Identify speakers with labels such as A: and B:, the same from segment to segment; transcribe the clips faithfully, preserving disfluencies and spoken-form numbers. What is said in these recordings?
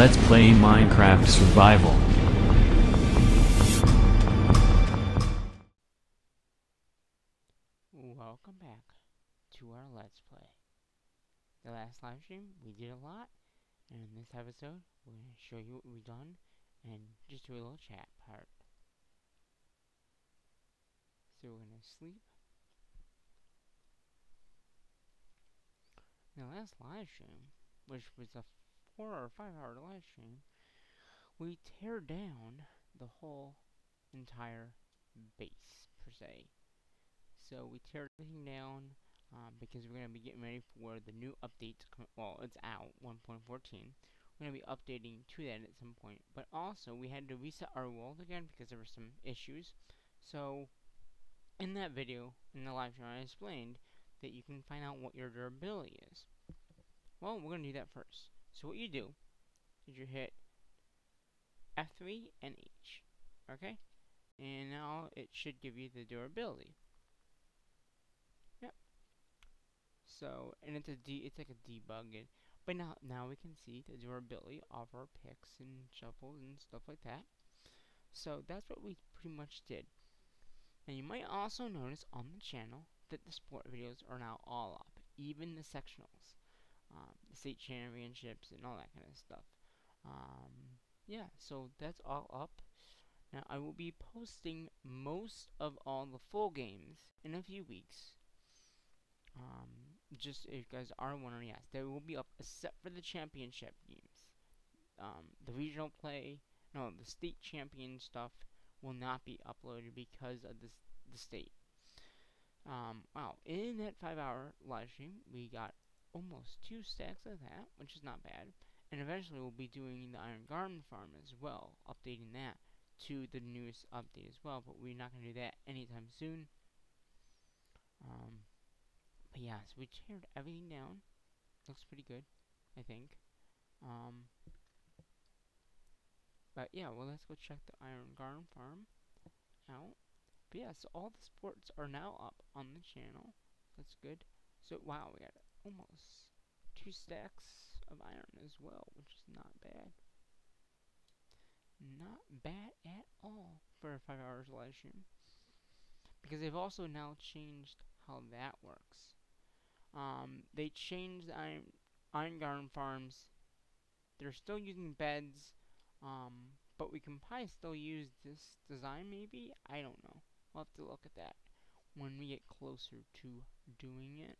A: Let's play Minecraft Survival.
B: Welcome back to our Let's Play. The last live stream, we did a lot, and in this episode, we're going to show you what we've done, and just do a little chat part. So we're going to sleep. In the last live stream, which was a four or five hour live stream, we tear down the whole entire base, per se. So we tear everything down um, because we're going to be getting ready for the new update to come. Well, it's out, one point fourteen. We're going to be updating to that at some point. But also, we had to reset our world again because there were some issues. So, in that video, in the live stream, I explained that you can find out what your durability is. Well, we're going to do that first. So what you do is you hit F three and H. Okay? And now it should give you the durability. Yep. So, and it's a de it's like a debug it. But now now we can see the durability of our picks and shovels and stuff like that. So that's what we pretty much did. And you might also notice on the channel that the sport videos are now all up, even the sectionals, um, the state championships and all that kind of stuff. Um, yeah, so that's all up. Now I will be posting most of all the full games in a few weeks. Um, just if you guys are wondering, yes, they will be up except for the championship games. Um, the regional play, no, the state champion stuff will not be uploaded because of this, the state. Um, wow, in that five hour live stream, we got almost two stacks of that, which is not bad. And eventually we'll be doing the Iron Garden Farm as well, updating that to the newest update as well, but we're not going to do that anytime soon. Um, but yeah, so we teared everything down. Looks pretty good, I think. Um, but yeah, well, let's go check the Iron Garden Farm out. But yeah, so all the sports are now up on the channel. That's good. So wow, we got almost two stacks of iron as well, which is not bad. Not bad at all for a five hours live stream. Because they've also now changed how that works. Um, they changed the Iron, Iron Garden Farms. They're still using beds, um, but we can probably still use this design maybe? I don't know. We'll have to look at that when we get closer to doing it.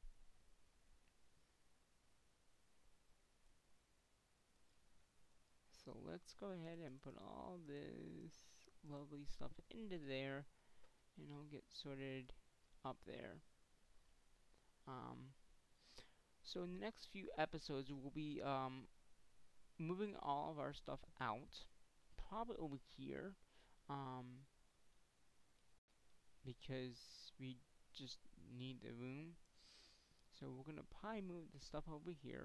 B: So let's go ahead and put all this lovely stuff into there, and I'll get sorted up there. Um, so in the next few episodes, we'll be um, moving all of our stuff out, probably over here, um, because we just need the room. So we're gonna probably move the stuff over here.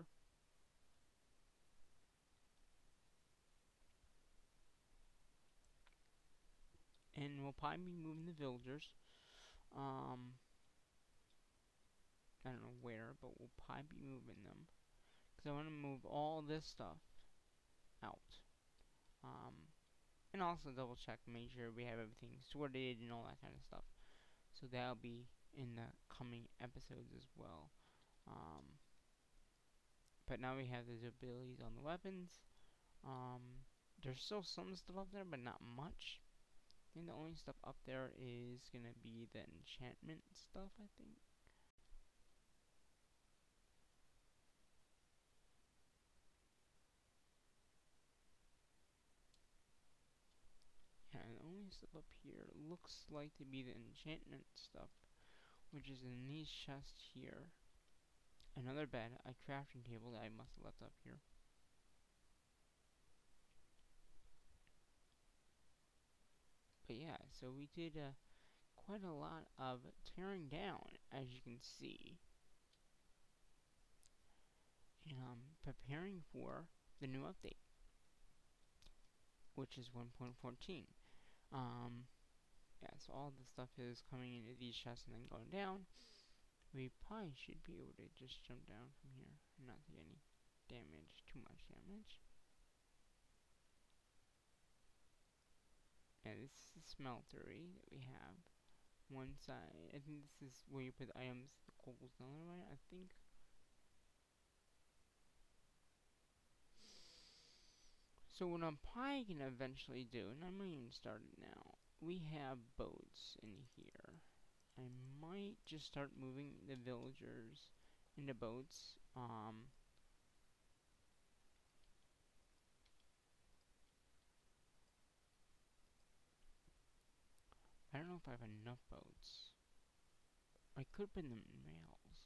B: And we'll probably be moving the villagers. Um, I don't know where, but we'll probably be moving them. Because I want to move all this stuff out. Um, and also double check, make sure we have everything sorted and all that kind of stuff. So that'll be in the coming episodes as well. Um, but now we have the abilities on the weapons. Um, there's still some stuff up there, but not much. I think the only stuff up there is gonna be the enchantment stuff, I think. Yeah, the only stuff up here looks like to be the enchantment stuff, which is in these chests here. Another bed, a crafting table that I must have left up here. But yeah, so we did uh, quite a lot of tearing down, as you can see. And um, preparing for the new update, which is one point fourteen. Um, yeah, so all the stuff is coming into these chests and then going down. We probably should be able to just jump down from here and not take any damage, too much damage. And this is the smeltery that we have. One side, I think this is where you put the items, the coals and all that, I think. So what I'm probably gonna eventually do, and I'm gonna even start it now, we have boats in here. I might just start moving the villagers into boats. Um, I don't know if I have enough boats. I could put them in rails.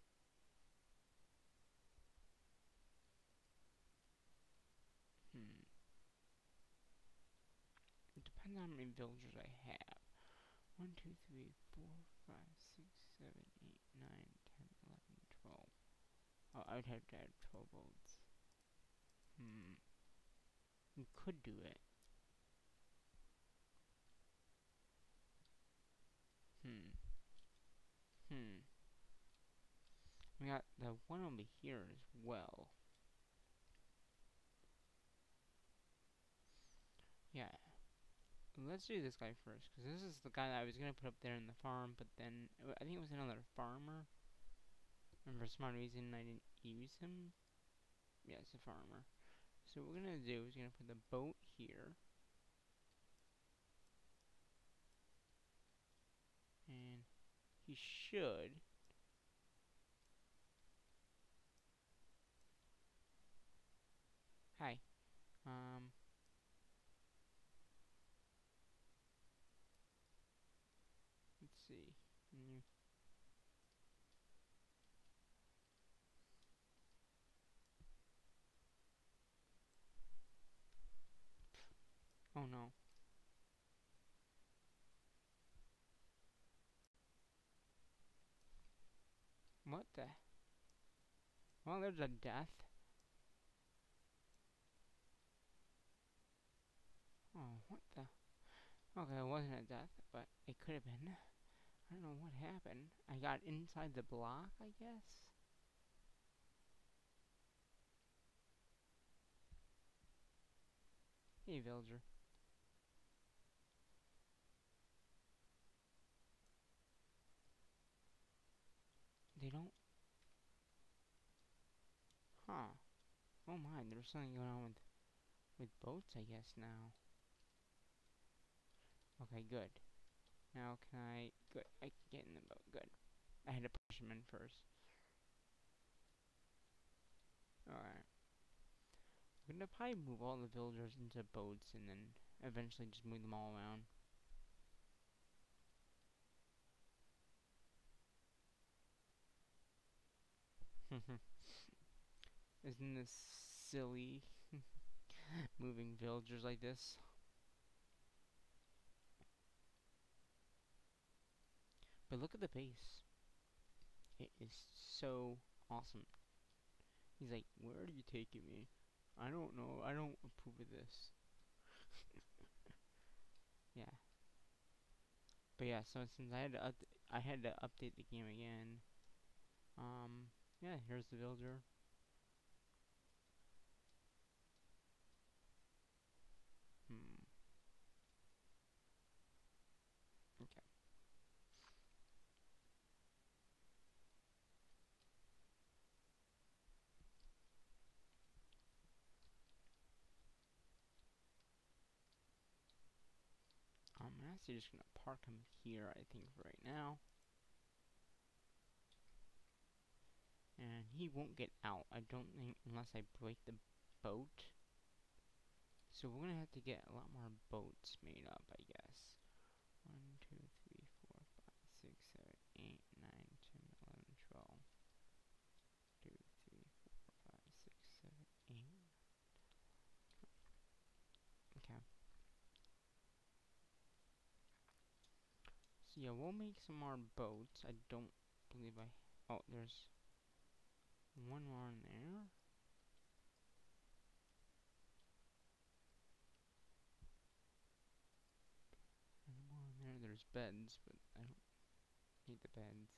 B: Hmm. It depends on how many villagers I have. One, two, three, four, five, six, seven, eight, nine, ten, eleven, twelve. Oh, I would have to have twelve boats. Hmm. We could do it. Hmm. Hmm. We got the one over here as well. Yeah. Let's do this guy first, because this is the guy that I was going to put up there in the farm, but then I think it was another farmer. And for some reason I didn't use him. Yeah, it's a farmer. So what we're going to do is going to put the boat here. And he should. Hi. Um. Let's see. You. Oh no. What the? Well, there's a death. Oh, what the? Okay, it wasn't a death, but it could have been. I don't know what happened. I got inside the block, I guess. Hey, villager. They don't. Huh. Oh my, there's something going on with with boats, I guess now. Okay, good. Now can I? Good. I can get in the boat. Good. I had to push him in first. Alright. I'm gonna probably move all the villagers into boats and then eventually just move them all around. Isn't this silly? Moving villagers like this. But look at the base. It is so awesome. He's like, where are you taking me? I don't know. I don't approve of this. Yeah. But yeah, so since I had to up- I had to update the game again. Um, yeah, here's the villager. Hmm. Okay. I'm actually just gonna park him here, I think, for right now. And he won't get out, I don't think, unless I break the boat. So we're gonna have to get a lot more boats made up, I guess. One, two, three, four, five, six, seven, eight, nine, ten, eleven, twelve. Two, three, four, five, six, seven, eight. Okay. So yeah, we'll make some more boats. I don't believe I... Oh, there's one more in there. One more in there. There's beds, but I don't need the beds.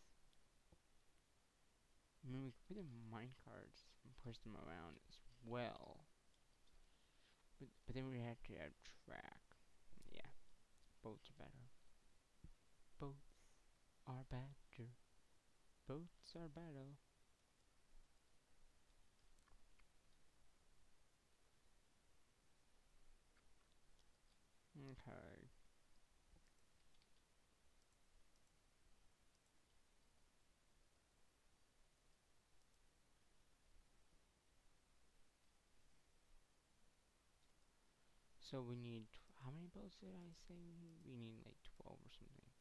B: I mean, we could put in minecarts and push them around as well. But, but then we have to have track. Yeah. Boats are better. Boats are better. Boats are better. Okay. So we need, how many boats did I say we need? We need like twelve or something.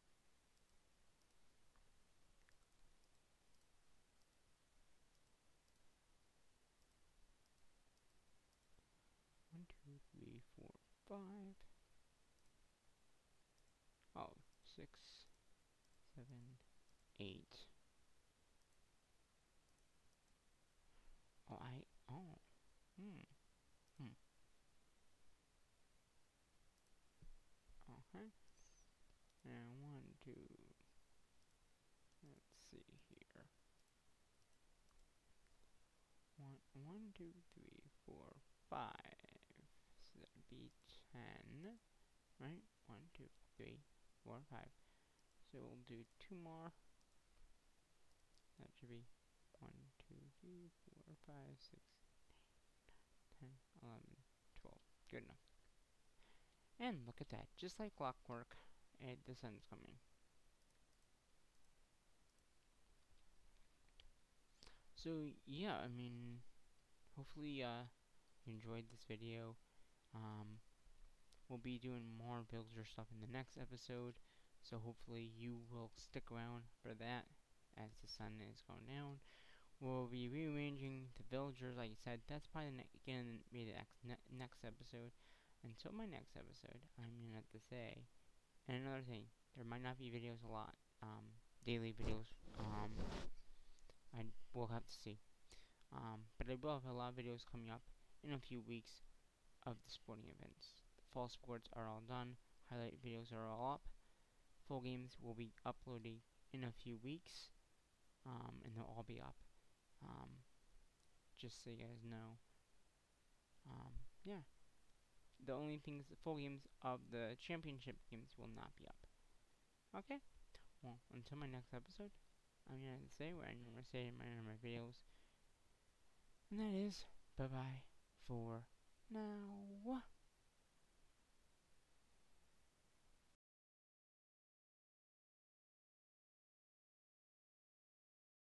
B: One, two, three, four, five. Oh, six, seven, eight. Oh, I, oh, hmm, hmm. Okay. And one, two, let's see here. One, one, two, three, four, five. So that'd be ten, right? One, two, three, four, five. So we'll do two more. That should be one, two, three, four, five, six, ten, eleven, twelve. Good enough. And look at that, just like clockwork, and the sun's coming. So yeah, I mean, hopefully uh, you enjoyed this video. Um, we'll be doing more villager stuff in the next episode, so hopefully you will stick around for that as the sun is going down. We'll be rearranging the villagers, like I said. That's probably the again be the next ne next episode. Until my next episode, I'm gonna have to say, and another thing, there might not be videos a lot, um, daily videos. Um, I will have to see. Um, but I will have a lot of videos coming up in a few weeks of the sporting events. The fall sports are all done. Highlight videos are all up. Full games will be uploading in a few weeks, um, and they'll all be up. Um, just so you guys know. Um, yeah. The only things, the full games of the championship games will not be up. Okay. Well, until my next episode, I'm gonna say what I normally say in my, in my videos, and that is bye bye for now.